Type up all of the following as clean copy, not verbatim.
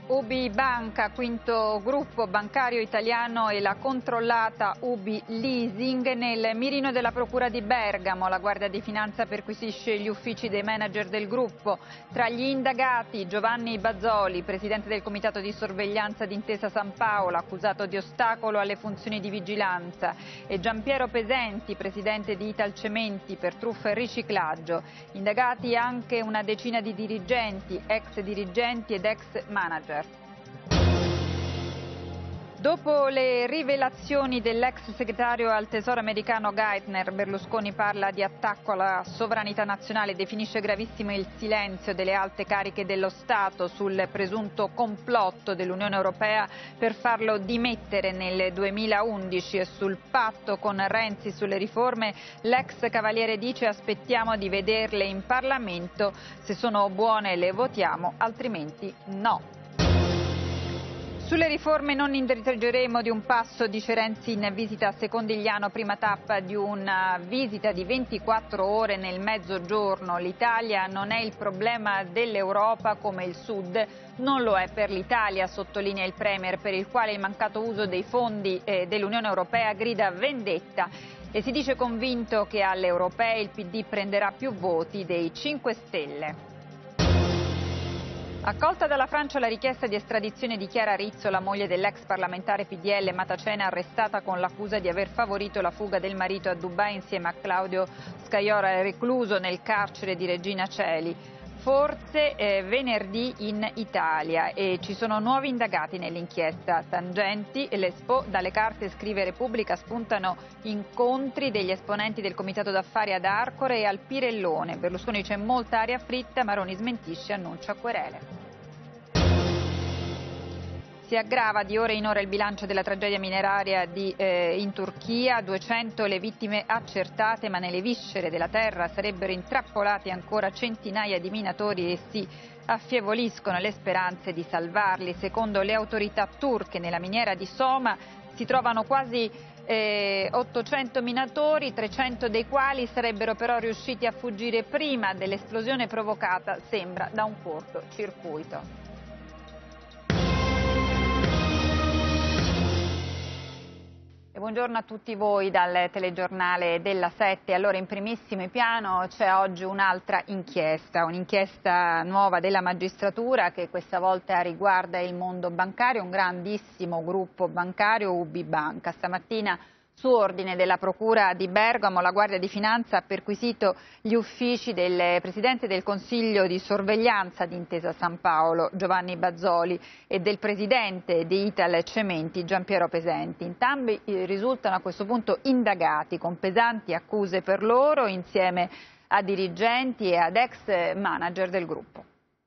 UBI Banca, quinto gruppo bancario italiano, e la controllata UBI Leasing nel mirino della Procura di Bergamo. La Guardia di Finanza perquisisce gli uffici dei manager del gruppo. Tra gli indagati Giovanni Bazzoli, presidente del comitato di sorveglianza di Intesa Sanpaolo, accusato di ostacolo alle funzioni di vigilanza, e Giampiero Pesenti, presidente di Italcementi per truffa e riciclaggio. Indagati anche una decina di dirigenti, ex dirigenti ed ex manager. Dopo le rivelazioni dell'ex segretario al Tesoro americano Geithner, Berlusconi parla di attacco alla sovranità nazionale e definisce gravissimo il silenzio delle alte cariche dello Stato sul presunto complotto dell'Unione Europea per farlo dimettere nel 2011, e sul patto con Renzi sulle riforme l'ex cavaliere dice: aspettiamo di vederle in Parlamento, se sono buone le votiamo, altrimenti no. Sulle riforme non indietreggeremo di un passo, dice Renzi in visita a Secondigliano, prima tappa di una visita di 24 ore nel Mezzogiorno. L'Italia non è il problema dell'Europa come il Sud non lo è per l'Italia, sottolinea il Premier, per il quale il mancato uso dei fondi dell'Unione Europea grida vendetta, e si dice convinto che alle europee il PD prenderà più voti dei 5 Stelle. Accolta dalla Francia la richiesta di estradizione di Chiara Rizzo, la moglie dell'ex parlamentare PDL Matacena, arrestata con l'accusa di aver favorito la fuga del marito a Dubai insieme a Claudio Scaiora, recluso nel carcere di Regina Coeli. Forse venerdì in Italia, e ci sono nuovi indagati nell'inchiesta. Tangenti e l'Expo, dalle carte, scrive Repubblica, spuntano incontri degli esponenti del comitato d'affari ad Arcore e al Pirellone. Berlusconi c'è molta aria fritta, Maroni smentisce, annuncia querele. Si aggrava di ora in ora il bilancio della tragedia mineraria in Turchia, 200 le vittime accertate, ma nelle viscere della terra sarebbero intrappolati ancora centinaia di minatori e si affievoliscono le speranze di salvarli. Secondo le autorità turche, nella miniera di Soma si trovano quasi 800 minatori, 300 dei quali sarebbero però riusciti a fuggire prima dell'esplosione provocata, sembra, da un cortocircuito. Buongiorno a tutti voi dal telegiornale della 7. Allora, in primissimo piano c'è oggi un'altra inchiesta, un'inchiesta nuova della magistratura che questa volta riguarda il mondo bancario, un grandissimo gruppo bancario, UBI Banca. Stamattina, su ordine della Procura di Bergamo, la Guardia di Finanza ha perquisito gli uffici del Presidente del Consiglio di sorveglianza di Intesa Sanpaolo, Giovanni Bazzoli, e del Presidente di Italcementi, Giampiero Pesenti. Entrambi risultano a questo punto indagati con pesanti accuse per loro, insieme a dirigenti e ad ex manager del gruppo.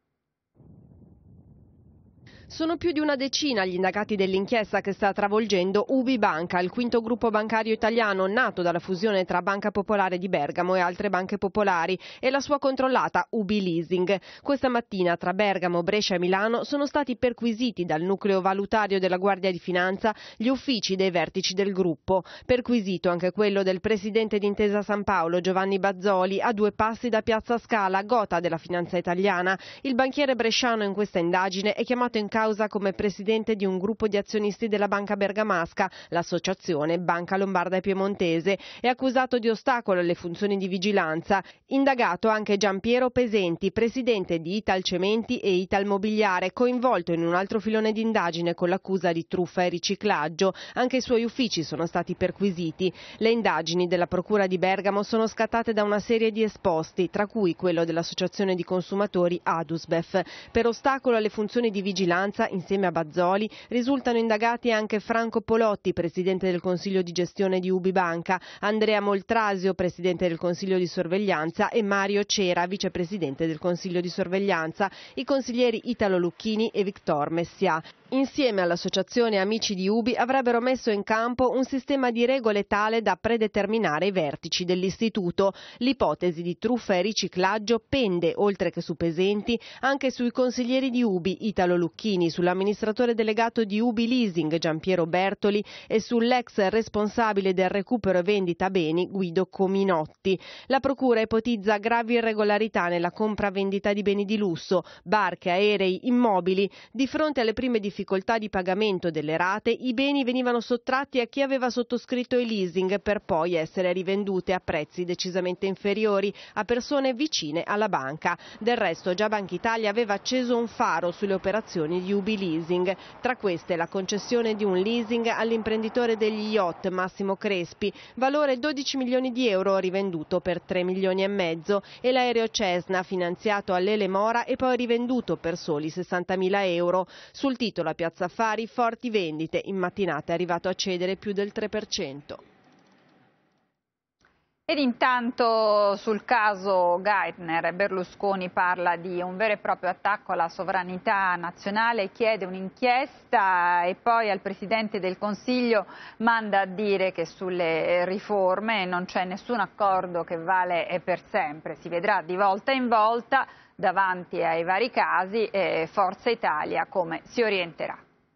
Sono più di una decina gli indagati dell'inchiesta che sta travolgendo UBI Banca, il quinto gruppo bancario italiano nato dalla fusione tra Banca Popolare di Bergamo e altre banche popolari, e la sua controllata UBI Leasing. Questa mattina tra Bergamo, Brescia e Milano sono stati perquisiti dal nucleo valutario della Guardia di Finanza gli uffici dei vertici del gruppo. Perquisito anche quello del presidente di Intesa Sanpaolo, Giovanni Bazzoli, a 2 passi da Piazza Scala, gota della finanza italiana. Il banchiere bresciano in questa indagine è chiamato in causa come presidente di un gruppo di azionisti della Banca Bergamasca, l'associazione Banca Lombarda e Piemontese, è accusato di ostacolo alle funzioni di vigilanza. Indagato anche Giampiero Pesenti, presidente di Italcementi e Italmobiliare, coinvolto in un altro filone di indagine con l'accusa di truffa e riciclaggio. Anche i suoi uffici sono stati perquisiti. Le indagini della Procura di Bergamo sono scattate da una serie di esposti, tra cui quello dell'associazione di consumatori Adusbef. Per ostacolo alle funzioni di vigilanza, insieme a Bazzoli, risultano indagati anche Franco Polotti, presidente del Consiglio di gestione di UBI Banca, Andrea Moltrasio, presidente del Consiglio di sorveglianza, e Mario Cera, vicepresidente del Consiglio di sorveglianza, i consiglieri Italo Lucchini e Victor Messia. Insieme all'associazione Amici di UBI avrebbero messo in campo un sistema di regole tale da predeterminare i vertici dell'istituto. L'ipotesi di truffa e riciclaggio pende, oltre che su Pesenti, anche sui consiglieri di UBI Italo Lucchini scrutini sull'amministratore delegato di UBI Leasing Giampiero Bertoli e sull'ex responsabile del recupero e vendita beni Guido Cominotti. La procura ipotizza gravi irregolarità nella compra-vendita di beni di lusso, barche, aerei, immobili. Di fronte alle prime difficoltà di pagamento delle rate, i beni venivano sottratti a chi aveva sottoscritto i leasing per poi essere rivendute a prezzi decisamente inferiori a persone vicine alla banca. Del resto già Banca Italia aveva acceso un faro sulle operazioni di UBI Leasing, tra queste la concessione di un leasing all'imprenditore degli yacht Massimo Crespi, valore 12 milioni di euro rivenduto per 3 milioni e mezzo, e l'aereo Cessna finanziato all'Ele Mora e poi rivenduto per soli 60.000 euro. Sul titolo a Piazza Affari forti vendite, in mattinata è arrivato a cedere più del 3%. Ed intanto sul caso Geithner Berlusconi parla di un vero e proprio attacco alla sovranità nazionale, chiede un'inchiesta e poi al Presidente del Consiglio manda a dire che sulle riforme non c'è nessun accordo che vale per sempre, si vedrà di volta in volta davanti ai vari casi Forza Italia come si orienterà.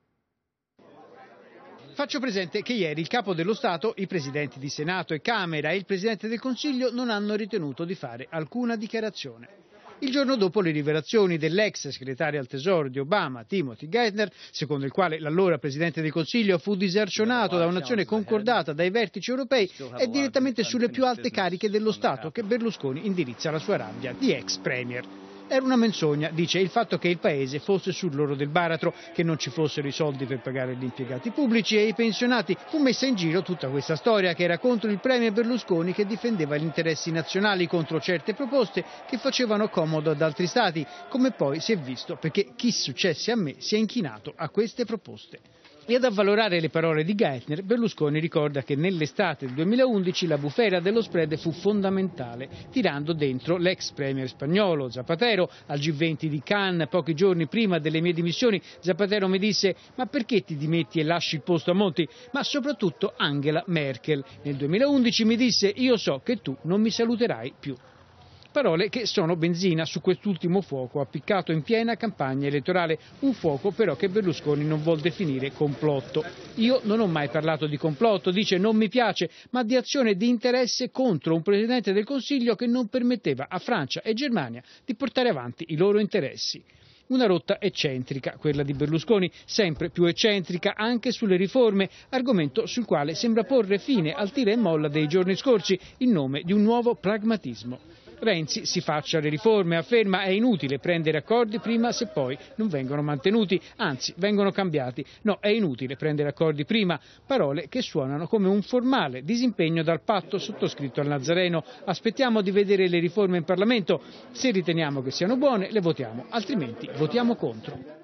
Faccio presente che ieri il Capo dello Stato, i Presidenti di Senato e Camera e il Presidente del Consiglio non hanno ritenuto di fare alcuna dichiarazione. Il giorno dopo le rivelazioni dell'ex segretario al Tesoro di Obama, Timothy Geithner, secondo il quale l'allora Presidente del Consiglio fu disarcionato da un'azione concordata dai vertici europei, è direttamente sulle più alte cariche dello Stato che Berlusconi indirizza la sua rabbia di ex premier. Era una menzogna, dice, il fatto che il paese fosse sull'orlo del baratro, che non ci fossero i soldi per pagare gli impiegati pubblici e i pensionati. Fu messa in giro tutta questa storia che era contro il premier Berlusconi che difendeva gli interessi nazionali contro certe proposte che facevano comodo ad altri stati, come poi si è visto perché chi successe a me si è inchinato a queste proposte. E ad avvalorare le parole di Geithner, Berlusconi ricorda che nell'estate del 2011 la bufera dello spread fu fondamentale, tirando dentro l'ex premier spagnolo Zapatero. Al G20 di Cannes, pochi giorni prima delle mie dimissioni, Zapatero mi disse: ma perché ti dimetti e lasci il posto a Monti? Ma soprattutto Angela Merkel. Nel 2011 mi disse: io so che tu non mi saluterai più. Parole che sono benzina su quest'ultimo fuoco appiccato in piena campagna elettorale, un fuoco però che Berlusconi non vuol definire complotto. Io non ho mai parlato di complotto, dice, non mi piace, ma di azione di interesse contro un Presidente del Consiglio che non permetteva a Francia e Germania di portare avanti i loro interessi. Una rotta eccentrica, quella di Berlusconi, sempre più eccentrica anche sulle riforme, argomento sul quale sembra porre fine al tira e molla dei giorni scorsi in nome di un nuovo pragmatismo. Renzi si faccia le riforme, afferma è inutile prendere accordi prima se poi non vengono mantenuti, anzi vengono cambiati. No, è inutile prendere accordi prima, parole che suonano come un formale disimpegno dal patto sottoscritto al Nazareno. Aspettiamo di vedere le riforme in Parlamento, se riteniamo che siano buone le votiamo, altrimenti votiamo contro.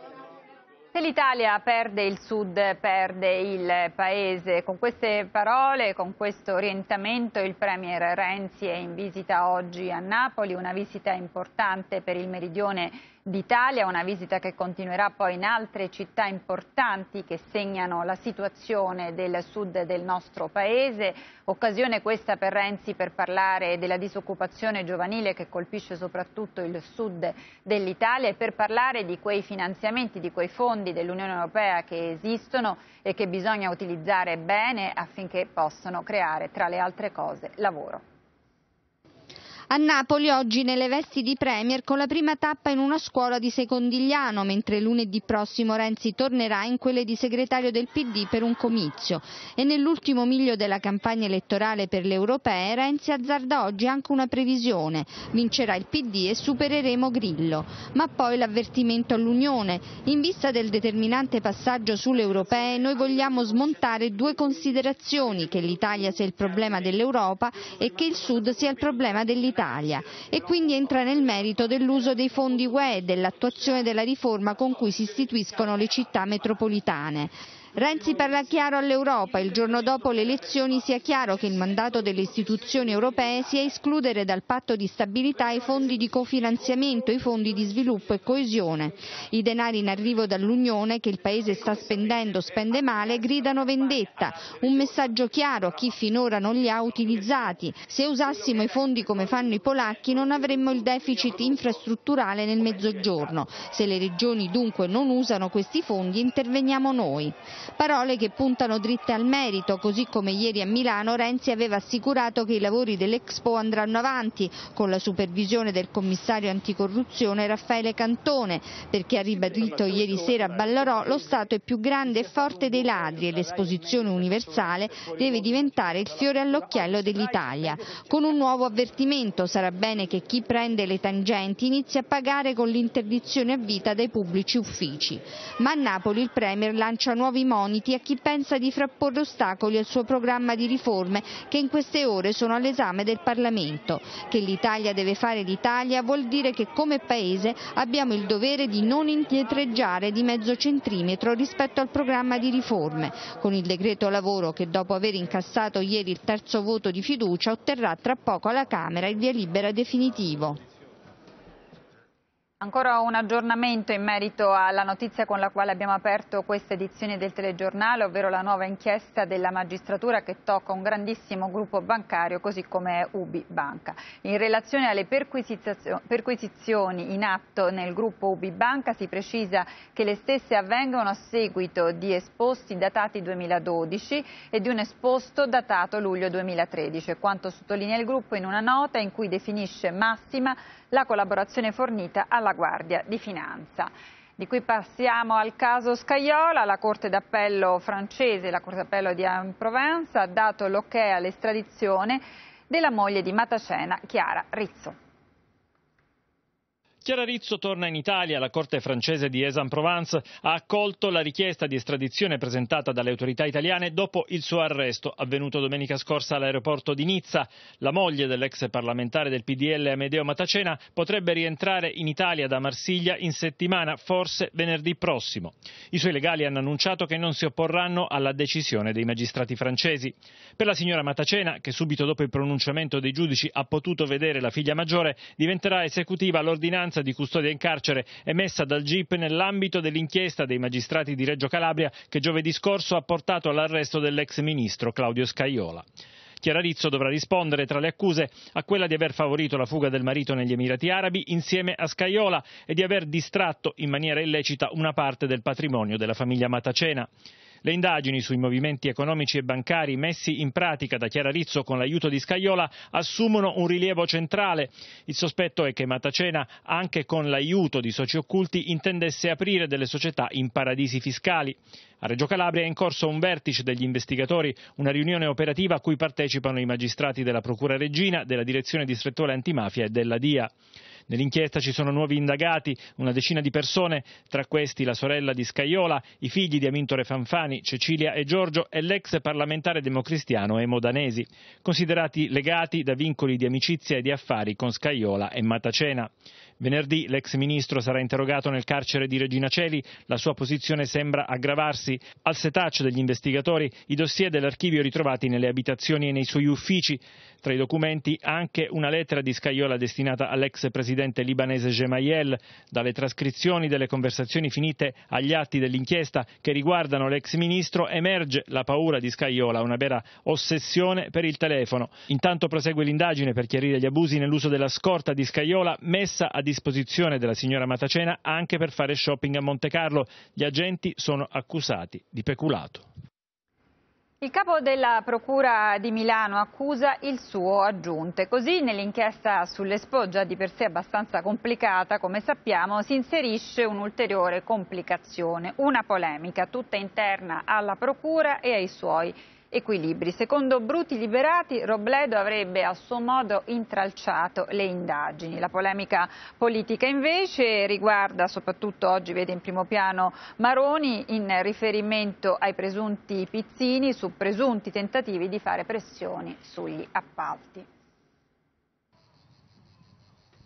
Se l'Italia perde il Sud, perde il Paese. Con queste parole, con questo orientamento, il Premier Renzi è in visita oggi a Napoli, una visita importante per il meridione d'Italia, una visita che continuerà poi in altre città importanti che segnano la situazione del Sud del nostro Paese. Occasione questa per Renzi per parlare della disoccupazione giovanile che colpisce soprattutto il Sud dell'Italia e per parlare di quei finanziamenti, di quei fondi dell'Unione Europea che esistono e che bisogna utilizzare bene affinché possano creare, tra le altre cose, lavoro. A Napoli oggi nelle vesti di Premier con la prima tappa in una scuola di Secondigliano, mentre lunedì prossimo Renzi tornerà in quelle di segretario del PD per un comizio. E nell'ultimo miglio della campagna elettorale per le europee Renzi azzarda oggi anche una previsione: vincerà il PD e supereremo Grillo. Ma poi l'avvertimento all'Unione: in vista del determinante passaggio sulle europee noi vogliamo smontare due considerazioni: che l'Italia sia il problema dell'Europa e che il Sud sia il problema dell'Italia. E quindi entra nel merito dell'uso dei fondi UE e dell'attuazione della riforma con cui si istituiscono le città metropolitane. Renzi parla chiaro all'Europa, il giorno dopo le elezioni sia chiaro che il mandato delle istituzioni europee sia escludere dal patto di stabilità i fondi di cofinanziamento, i fondi di sviluppo e coesione. I denari in arrivo dall'Unione che il Paese sta spendendo spende male gridano vendetta, un messaggio chiaro a chi finora non li ha utilizzati. Se usassimo i fondi come fanno i polacchi non avremmo il deficit infrastrutturale nel Mezzogiorno, se le regioni dunque non usano questi fondi interveniamo noi. Parole che puntano dritte al merito, così come ieri a Milano Renzi aveva assicurato che i lavori dell'Expo andranno avanti con la supervisione del commissario anticorruzione Raffaele Cantone, perché ha ribadito ieri sera a Ballarò lo Stato è più grande e forte dei ladri e l'esposizione universale deve diventare il fiore all'occhiello dell'Italia. Con un nuovo avvertimento: sarà bene che chi prende le tangenti inizi a pagare con l'interdizione a vita dai pubblici uffici. Ma a Napoli il Premier lancia nuovi moniti a chi pensa di frapporre ostacoli al suo programma di riforme che in queste ore sono all'esame del Parlamento. Che l'Italia deve fare l'Italia vuol dire che come Paese abbiamo il dovere di non indietreggiare di mezzo centimetro rispetto al programma di riforme. Con il decreto lavoro che dopo aver incassato ieri il terzo voto di fiducia otterrà tra poco alla Camera il via libera definitivo. Ancora un aggiornamento in merito alla notizia con la quale abbiamo aperto questa edizione del telegiornale, ovvero la nuova inchiesta della magistratura che tocca un grandissimo gruppo bancario così come UBI Banca. In relazione alle perquisizioni in atto nel gruppo UBI Banca si precisa che le stesse avvengono a seguito di esposti datati 2012 e di un esposto datato luglio 2013, quanto sottolinea il gruppo in una nota in cui definisce massima la collaborazione fornita alla Guardia di Finanza. Di qui passiamo al caso Scajola. La Corte d'Appello francese, la Corte d'Appello di Aix-en-Provence, ha dato l'ok all'estradizione della moglie di Matacena, Chiara Rizzo. Chiara Rizzo torna in Italia. La Corte francese di Aix-en-Provence ha accolto la richiesta di estradizione presentata dalle autorità italiane dopo il suo arresto, avvenuto domenica scorsa all'aeroporto di Nizza. La moglie dell'ex parlamentare del PDL Amedeo Matacena potrebbe rientrare in Italia da Marsiglia in settimana, forse venerdì prossimo. I suoi legali hanno annunciato che non si opporranno alla decisione dei magistrati francesi. Per la signora Matacena, che subito dopo il pronunciamento dei giudici ha potuto vedere la figlia maggiore, diventerà esecutiva l'ordinanza di custodia in carcere emessa dal GIP nell'ambito dell'inchiesta dei magistrati di Reggio Calabria che giovedì scorso ha portato all'arresto dell'ex ministro Claudio Scajola. Chiara Rizzo dovrà rispondere tra le accuse a quella di aver favorito la fuga del marito negli Emirati Arabi insieme a Scajola e di aver distratto in maniera illecita una parte del patrimonio della famiglia Matacena. Le indagini sui movimenti economici e bancari messi in pratica da Chiara Rizzo con l'aiuto di Scajola assumono un rilievo centrale. Il sospetto è che Matacena, anche con l'aiuto di soci occulti, intendesse aprire delle società in paradisi fiscali. A Reggio Calabria è in corso un vertice degli investigatori, una riunione operativa a cui partecipano i magistrati della Procura Reggina, della Direzione Distrettuale Antimafia e della DIA. Nell'inchiesta ci sono nuovi indagati, una decina di persone, tra questi la sorella di Scajola, i figli di Amintore Fanfani, Cecilia e Giorgio e l'ex parlamentare democristiano Emo Danesi, considerati legati da vincoli di amicizia e di affari con Scajola e Matacena. Venerdì l'ex ministro sarà interrogato nel carcere di Regina Coeli, la sua posizione sembra aggravarsi. Al setaccio degli investigatori i dossier dell'archivio ritrovati nelle abitazioni e nei suoi uffici. Tra i documenti anche una lettera di Scajola destinata all'ex presidente libanese Gemayel. Dalle trascrizioni delle conversazioni finite agli atti dell'inchiesta che riguardano l'ex ministro emerge la paura di Scajola, una vera ossessione per il telefono. Intanto prosegue l'indagine per chiarire gli abusi nell'uso della scorta di Scajola messa a disposizione della signora Matacena anche per fare shopping a Montecarlo. Gli agenti sono accusati di peculato. Il capo della Procura di Milano accusa il suo aggiunte. Così nell'inchiesta sull'Expo, già di per sé abbastanza complicata, come sappiamo, si inserisce un'ulteriore complicazione, una polemica tutta interna alla Procura e ai suoi equilibri. Secondo Bruti Liberati, Robledo avrebbe a suo modo intralciato le indagini. La polemica politica invece riguarda soprattutto, oggi vede in primo piano Maroni in riferimento ai presunti pizzini su presunti tentativi di fare pressioni sugli appalti.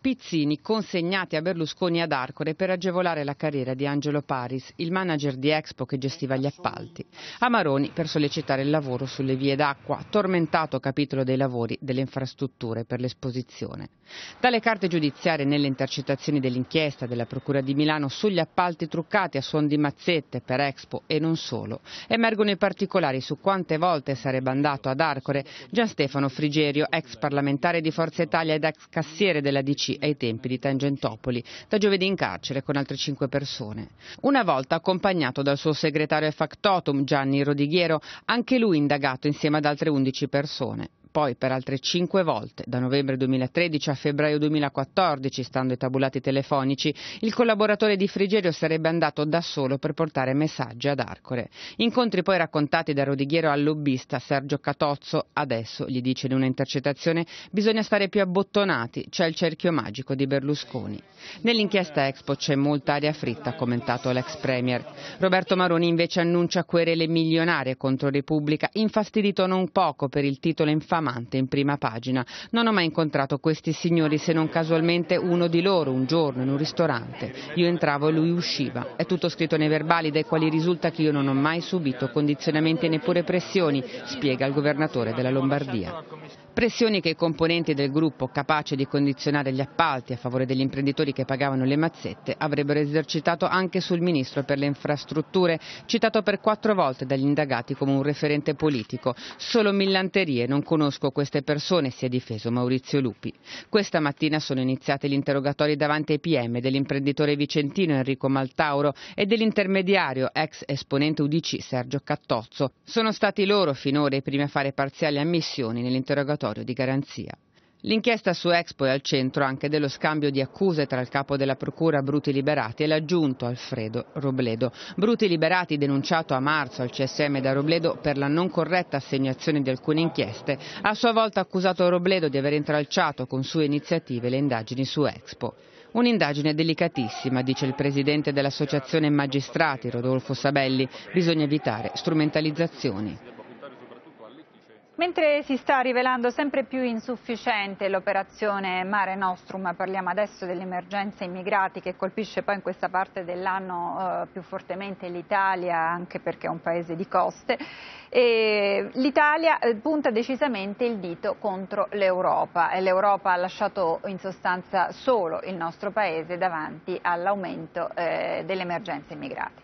pizzini consegnati a Berlusconi ad Arcore per agevolare la carriera di Angelo Paris, il manager di Expo che gestiva gli appalti. A Maroni per sollecitare il lavoro sulle vie d'acqua, tormentato capitolo dei lavori delle infrastrutture per l'esposizione. Dalle carte giudiziarie nelle intercettazioni dell'inchiesta della Procura di Milano sugli appalti truccati a suon di mazzette per Expo e non solo, emergono i particolari su quante volte sarebbe andato ad Arcore Gian Stefano Frigerio, ex parlamentare di Forza Italia ed ex cassiere della DC ai tempi di Tangentopoli, da giovedì in carcere con altre 5 persone. Una volta accompagnato dal suo segretario factotum Gianni Rodighiero, anche lui indagato insieme ad altre 11 persone. Poi per altre 5 volte, da novembre 2013 a febbraio 2014, stando ai tabulati telefonici, il collaboratore di Frigerio sarebbe andato da solo per portare messaggi ad Arcore. Incontri poi raccontati da Rodighiero al lobbista Sergio Catozzo. Adesso, gli dice in una intercettazione, bisogna stare più abbottonati, c'è il cerchio magico di Berlusconi. Nell'inchiesta Expo c'è molta aria fritta, ha commentato l'ex premier. Roberto Maroni invece annuncia querele milionarie contro Repubblica, infastidito non poco per il titolo infamante in prima pagina. Non ho mai incontrato questi signori se non casualmente uno di loro un giorno in un ristorante. Io entravo e lui usciva. È tutto scritto nei verbali dai quali risulta che io non ho mai subito condizionamenti e neppure pressioni, spiega il governatore della Lombardia. Pressioni che i componenti del gruppo, capace di condizionare gli appalti a favore degli imprenditori che pagavano le mazzette, avrebbero esercitato anche sul ministro per le infrastrutture, citato per 4 volte dagli indagati come un referente politico. Solo millanterie, non conosco queste persone, si è difeso Maurizio Lupi. Questa mattina sono iniziati gli interrogatori davanti ai PM dell'imprenditore vicentino Enrico Maltauro e dell'intermediario ex esponente UDC Sergio Cattozzo. Sono stati loro finora i primi a fare parziali ammissioni nell'interrogatorio di garanzia. L'inchiesta su Expo è al centro anche dello scambio di accuse tra il capo della procura Bruti Liberati e l'aggiunto Alfredo Robledo. Bruti Liberati, denunciato a marzo al CSM da Robledo per la non corretta assegnazione di alcune inchieste, ha a sua volta accusato Robledo di aver intralciato con sue iniziative le indagini su Expo. Un'indagine delicatissima, dice il presidente dell'Associazione Magistrati, Rodolfo Sabelli. Bisogna evitare strumentalizzazioni. Mentre si sta rivelando sempre più insufficiente l'operazione Mare Nostrum, parliamo adesso dell'emergenza immigrati che colpisce poi in questa parte dell'anno più fortemente l'Italia, anche perché è un paese di coste, e l'Italia punta decisamente il dito contro l'Europa e l'Europa ha lasciato in sostanza solo il nostro paese davanti all'aumento dell'emergenza immigrati.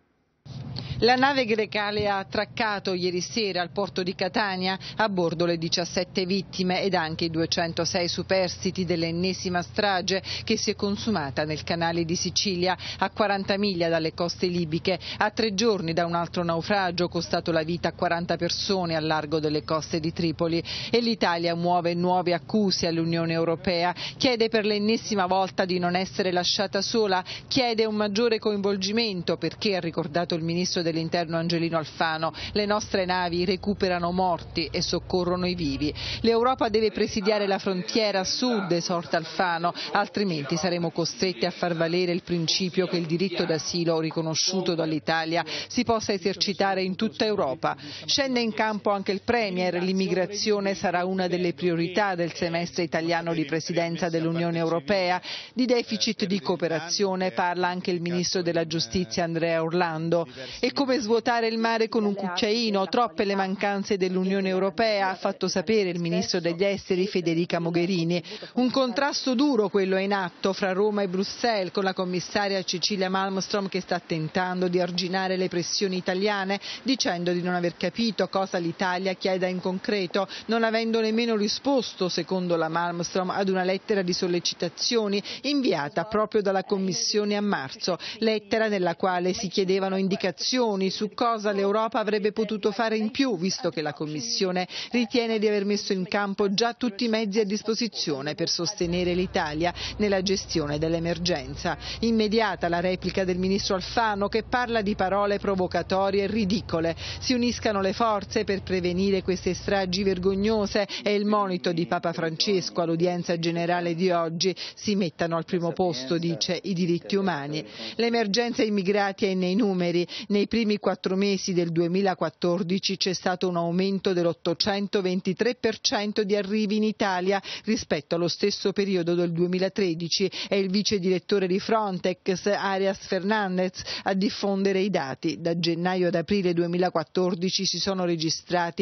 La nave grecale ha attraccato ieri sera al porto di Catania, a bordo le 17 vittime ed anche i 206 superstiti dell'ennesima strage che si è consumata nel canale di Sicilia, a 40 miglia dalle coste libiche, a 3 giorni da un altro naufragio costato la vita a 40 persone al largo delle coste di Tripoli. E l'Italia muove nuove accuse all'Unione Europea, chiede per l'ennesima volta di non essere lasciata sola, chiede un maggiore coinvolgimento perché, ha ricordato il ministro dell'Interno Angelino Alfano, le nostre navi recuperano morti e soccorrono i vivi. L'Europa deve presidiare la frontiera sud, esorta Alfano, altrimenti saremo costretti a far valere il principio che il diritto d'asilo riconosciuto dall'Italia si possa esercitare in tutta Europa. Scende in campo anche il Premier, l'immigrazione sarà una delle priorità del semestre italiano di presidenza dell'Unione Europea. Di deficit di cooperazione parla anche il ministro della Giustizia Andrea Orlando. E come svuotare il mare con un cucchiaino, troppe le mancanze dell'Unione Europea, ha fatto sapere il ministro degli esteri Federica Mogherini. Un contrasto duro quello è in atto fra Roma e Bruxelles, con la commissaria Cecilia Malmström che sta tentando di arginare le pressioni italiane, dicendo di non aver capito cosa l'Italia chieda in concreto, non avendo nemmeno risposto, secondo la Malmström, ad una lettera di sollecitazioni inviata proprio dalla Commissione a marzo, lettera nella quale si chiedevano indicazioni su cosa l'Europa avrebbe potuto fare in più, visto che la Commissione ritiene di aver messo in campo già tutti i mezzi a disposizione per sostenere l'Italia nella gestione dell'emergenza. Immediata la replica del ministro Alfano, che parla di parole provocatorie e ridicole. Si uniscano le forze per prevenire queste stragi vergognose, è il monito di Papa Francesco all'udienza generale di oggi. Si mettano al primo posto, dice, i diritti umani. L'emergenza immigrati è nei numeri. Nei primi primi 4 mesi del 2014 c'è stato un aumento dell'823% di arrivi in Italia rispetto allo stesso periodo del 2013. È il vice direttore di Frontex, Arias Fernandez, a diffondere i dati. Da gennaio ad aprile 2014 si sono registrati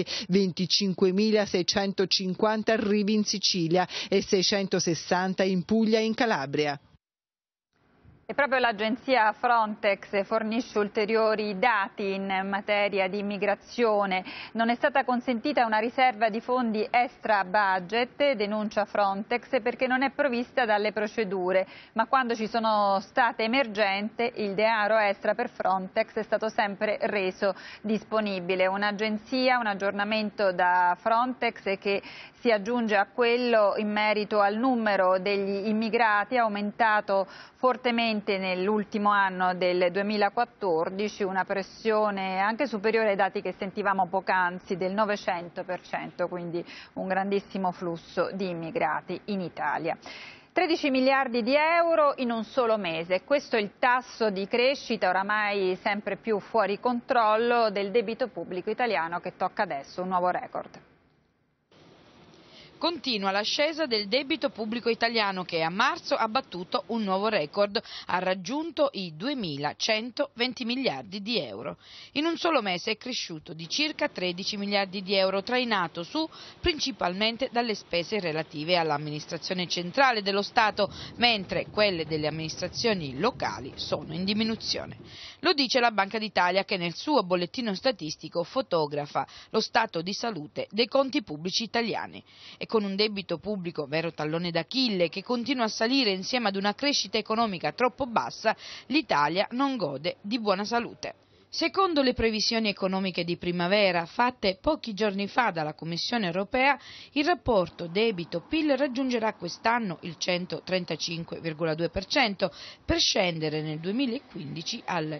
25.650 arrivi in Sicilia e 660 in Puglia e in Calabria. E proprio l'agenzia Frontex fornisce ulteriori dati in materia di immigrazione. Non è stata consentita una riserva di fondi extra budget, denuncia Frontex, perché non è provvista dalle procedure, ma quando ci sono state emergenze il denaro extra per Frontex è stato sempre reso disponibile. Un'agenzia, un aggiornamento da Frontex che si aggiunge a quello in merito al numero degli immigrati, aumentato fortemente nell'ultimo anno del 2014, una pressione anche superiore ai dati che sentivamo poc'anzi del 900%, quindi un grandissimo flusso di immigrati in Italia. 13 miliardi di euro in un solo mese, questo è il tasso di crescita oramai sempre più fuori controllo del debito pubblico italiano che tocca adesso un nuovo record. Continua l'ascesa del debito pubblico italiano che a marzo ha battuto un nuovo record, ha raggiunto i 2.120 miliardi di euro. In un solo mese è cresciuto di circa 13 miliardi di euro, trainato su principalmente dalle spese relative all'amministrazione centrale dello Stato, mentre quelle delle amministrazioni locali sono in diminuzione. Lo dice la Banca d'Italia che nel suo bollettino statistico fotografa lo stato di salute dei conti pubblici italiani. E con un debito pubblico, vero tallone d'Achille, che continua a salire insieme ad una crescita economica troppo bassa, l'Italia non gode di buona salute. Secondo le previsioni economiche di primavera fatte pochi giorni fa dalla Commissione europea, il rapporto debito-PIL raggiungerà quest'anno il 135,2% per scendere nel 2015 al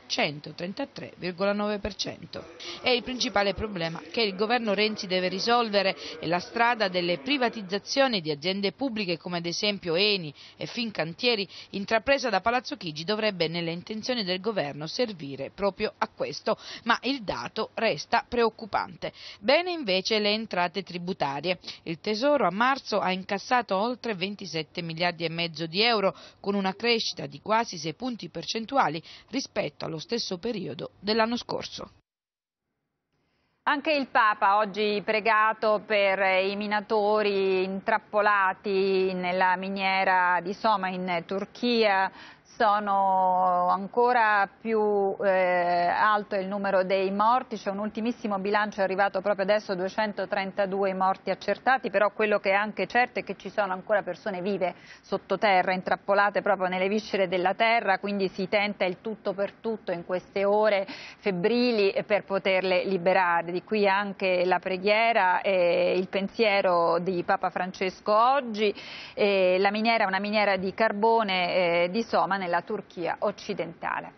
133,9%. È il principale problema che il governo Renzi deve risolvere e la strada delle privatizzazioni di aziende pubbliche come ad esempio Eni e Fincantieri intrapresa da Palazzo Chigi dovrebbe nelle intenzioni del governo servire proprio a questo, ma il dato resta preoccupante. Bene invece le entrate tributarie. Il Tesoro a marzo ha incassato oltre 27 miliardi e mezzo di euro, con una crescita di quasi 6 punti percentuali rispetto allo stesso periodo dell'anno scorso. Anche il Papa oggi pregato per i minatori intrappolati nella miniera di Soma in Turchia. Sono ancora più alto il numero dei morti, c'è un ultimissimo bilancio arrivato proprio adesso, 232 morti accertati, però quello che è anche certo è che ci sono ancora persone vive sottoterra, intrappolate proprio nelle viscere della terra, quindi si tenta il tutto per tutto in queste ore febbrili per poterle liberare. Di qui anche la preghiera e il pensiero di Papa Francesco oggi. La miniera è una miniera di carbone di Soma nella Turchia occidentale.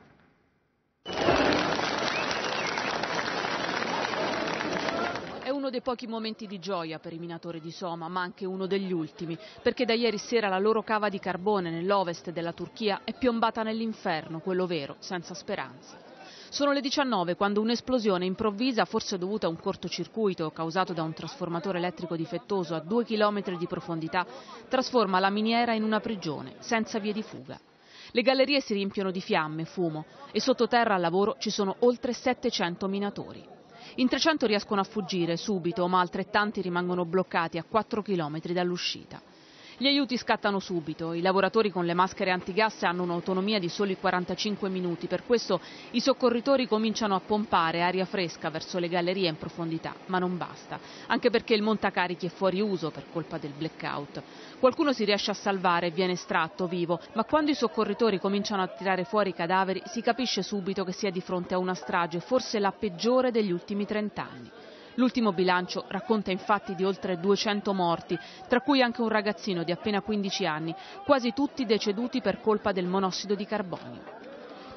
È uno dei pochi momenti di gioia per i minatori di Soma, ma anche uno degli ultimi, perché da ieri sera la loro cava di carbone nell'ovest della Turchia è piombata nell'inferno, quello vero, senza speranza. Sono le 19 quando un'esplosione improvvisa, forse dovuta a un cortocircuito causato da un trasformatore elettrico difettoso a 2 chilometri di profondità, trasforma la miniera in una prigione, senza vie di fuga. Le gallerie si riempiono di fiamme, fumo e sottoterra al lavoro ci sono oltre 700 minatori. In 300 riescono a fuggire subito, ma altrettanti rimangono bloccati a 4 chilometri dall'uscita. Gli aiuti scattano subito, i lavoratori con le maschere antigas hanno un'autonomia di soli 45 minuti, per questo i soccorritori cominciano a pompare aria fresca verso le gallerie in profondità, ma non basta, anche perché il montacarichi è fuori uso per colpa del blackout. Qualcuno si riesce a salvare e viene estratto vivo, ma quando i soccorritori cominciano a tirare fuori i cadaveri si capisce subito che si è di fronte a una strage, forse la peggiore degli ultimi 30 anni. L'ultimo bilancio racconta infatti di oltre 200 morti, tra cui anche un ragazzino di appena 15 anni, quasi tutti deceduti per colpa del monossido di carbonio.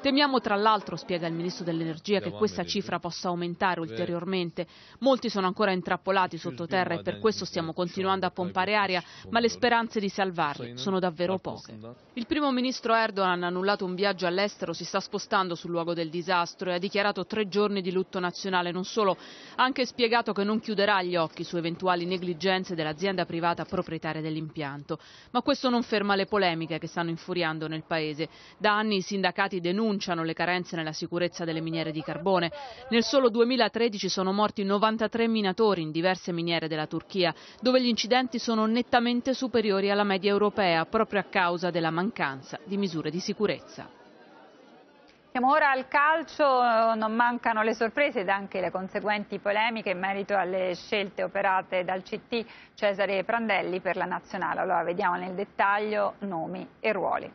Temiamo tra l'altro, spiega il Ministro dell'Energia, che questa cifra possa aumentare ulteriormente. Molti sono ancora intrappolati sottoterra e per questo stiamo continuando a pompare aria, ma le speranze di salvarli sono davvero poche. Il primo ministro Erdogan ha annullato un viaggio all'estero, si sta spostando sul luogo del disastro e ha dichiarato 3 giorni di lutto nazionale. Non solo, ha anche spiegato che non chiuderà gli occhi su eventuali negligenze dell'azienda privata proprietaria dell'impianto. Ma questo non ferma le polemiche che stanno infuriando nel paese. Da anni i sindacati denunciano le carenze nella sicurezza delle miniere di carbone. Nel solo 2013 sono morti 93 minatori in diverse miniere della Turchia, dove gli incidenti sono nettamente superiori alla media europea proprio a causa della mancanza di misure di sicurezza. Siamo ora al calcio, non mancano le sorprese ed anche le conseguenti polemiche in merito alle scelte operate dal CT Cesare Prandelli per la nazionale. Allora vediamo nel dettaglio nomi e ruoli.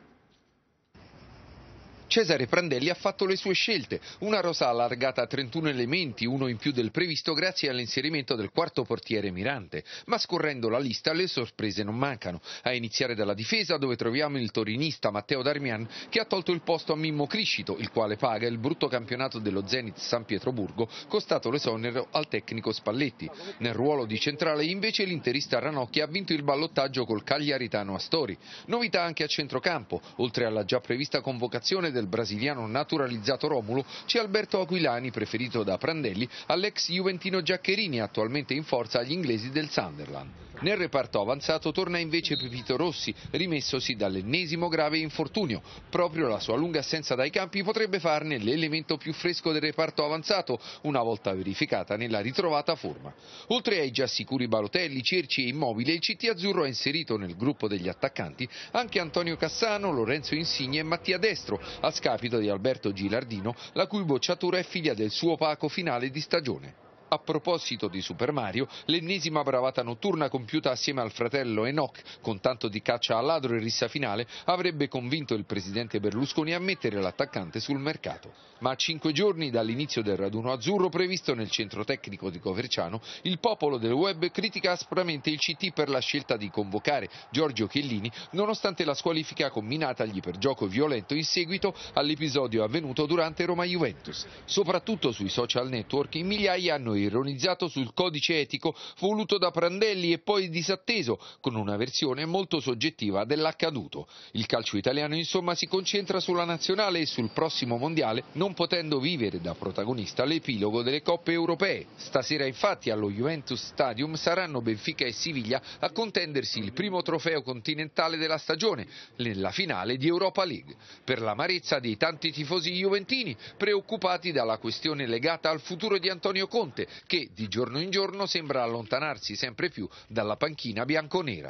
Cesare Prandelli ha fatto le sue scelte, una rosa allargata a 31 elementi, uno in più del previsto grazie all'inserimento del quarto portiere Mirante, ma scorrendo la lista le sorprese non mancano, a iniziare dalla difesa dove troviamo il torinista Matteo Darmian che ha tolto il posto a Mimmo Criscito, il quale paga il brutto campionato dello Zenit San Pietroburgo, costato l'esonero al tecnico Spalletti. Nel ruolo di centrale invece l'interista Ranocchia ha vinto il ballottaggio col Cagliaritano Astori. Novità anche a centrocampo, oltre alla già prevista convocazione del brasiliano naturalizzato Romulo, c'è Alberto Aquilani, preferito da Prandelli all'ex juventino Giaccherini, attualmente in forza agli inglesi del Sunderland. Nel reparto avanzato torna invece Pepito Rossi, rimessosi dall'ennesimo grave infortunio. Proprio la sua lunga assenza dai campi potrebbe farne l'elemento più fresco del reparto avanzato, una volta verificata nella ritrovata forma. Oltre ai già sicuri Balotelli, Cerci e Immobile, il CT azzurro ha inserito nel gruppo degli attaccanti anche Antonio Cassano, Lorenzo Insigne e Mattia Destro, a scapito di Alberto Gilardino, la cui bocciatura è figlia del suo opaco finale di stagione. A proposito di Super Mario, l'ennesima bravata notturna compiuta assieme al fratello Enoch, con tanto di caccia al ladro e rissa finale, avrebbe convinto il presidente Berlusconi a mettere l'attaccante sul mercato. Ma a 5 giorni dall'inizio del raduno azzurro previsto nel centro tecnico di Coverciano, il popolo del web critica aspramente il CT per la scelta di convocare Giorgio Chiellini, nonostante la squalifica comminatagli per gioco violento in seguito all'episodio avvenuto durante Roma-Juventus. Soprattutto sui social network in migliaia hanno ironizzato sul codice etico voluto da Prandelli e poi disatteso, con una versione molto soggettiva dell'accaduto. Il calcio italiano insomma si concentra sulla nazionale e sul prossimo mondiale, non potendo vivere da protagonista l'epilogo delle coppe europee. Stasera infatti allo Juventus Stadium saranno Benfica e Siviglia a contendersi il primo trofeo continentale della stagione, nella finale di Europa League. Per l'amarezza dei tanti tifosi juventini preoccupati dalla questione legata al futuro di Antonio Conte, che di giorno in giorno sembra allontanarsi sempre più dalla panchina bianconera.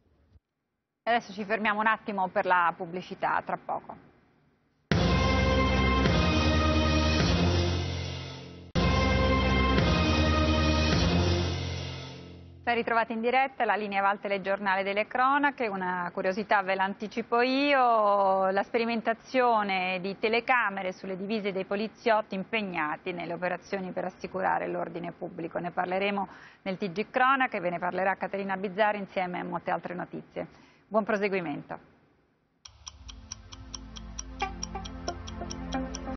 Adesso ci fermiamo un attimo per la pubblicità, tra poco. Ben ritrovati in diretta, la linea va al telegiornale delle cronache, una curiosità ve l'anticipo io, la sperimentazione di telecamere sulle divise dei poliziotti impegnati nelle operazioni per assicurare l'ordine pubblico. Ne parleremo nel TG Cronache, ve ne parlerà Caterina Bizzarri insieme a molte altre notizie. Buon proseguimento.